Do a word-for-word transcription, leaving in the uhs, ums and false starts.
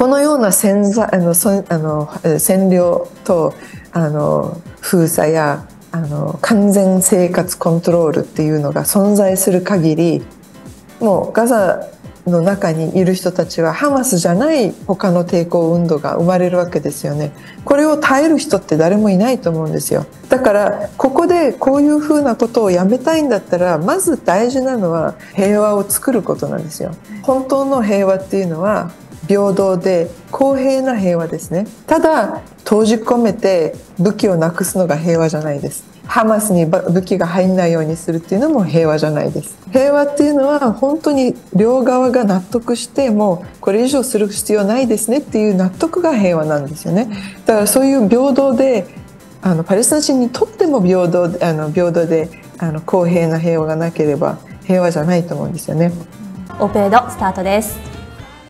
このような潜在あのそあの占領とあの封鎖やあの完全生活コントロールっていうのが存在する限り、もうガザの中にいる人たちはハマスじゃない他の抵抗運動が生まれるわけですよね。これを耐える人って誰もいないと思うんですよ。だからここでこういうふうなことをやめたいんだったら、まず大事なのは平和を作ることなんですよ。本当の平和っていうのは平等で公平な平和ですね。ただ閉じ込めて武器をなくすのが平和じゃないです。ハマスに武器が入んないようにするっていうのも平和じゃないです。平和っていうのは本当に両側が納得して、もうこれ以上する必要ないですねっていう納得が平和なんですよね。だからそういう平等で、あのパレスチナ人にとっても平等で、あの平等であの公平な平和がなければ平和じゃないと思うんですよね。 オペレードスタートです。